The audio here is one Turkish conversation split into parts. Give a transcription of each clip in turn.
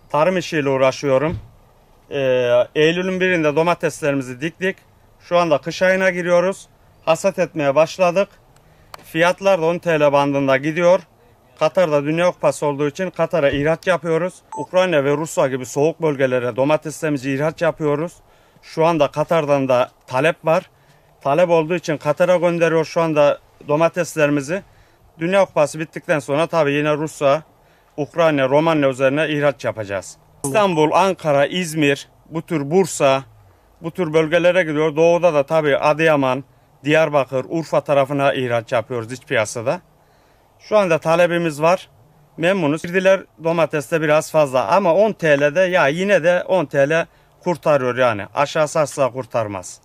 Tarım işiyle uğraşıyorum. Eylül'ün birinde domateslerimizi diktik. Şu anda kış ayına giriyoruz. Hasat etmeye başladık. Fiyatlar da 10 TL bandında gidiyor. Katar'da Dünya Kupası olduğu için Katar'a ihraç yapıyoruz. Ukrayna ve Rusya gibi soğuk bölgelere domateslerimizi ihraç yapıyoruz. Şu anda Katar'dan da talep var. Talep olduğu için Katar'a gönderiyor şu anda domateslerimizi. Dünya Kupası bittikten sonra tabii yine Rusya, Ukrayna, Romanya üzerine ihraç yapacağız. İstanbul, Ankara, İzmir, bu tür Bursa, bu tür bölgelere gidiyor. Doğuda da tabii Adıyaman, Diyarbakır, Urfa tarafına ihraç yapıyoruz iç piyasada. Şu anda talebimiz var. Memnunuz. Girdiler domateste biraz fazla ama 10 TL'de ya yine de 10 TL kurtarıyor yani. Aşağısı asla kurtarmaz.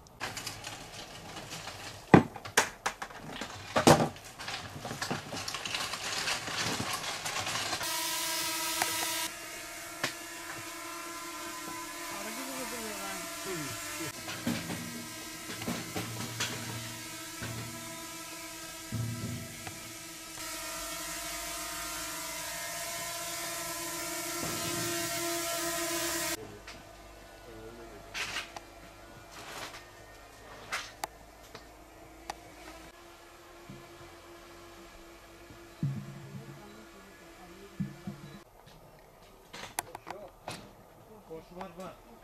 Var.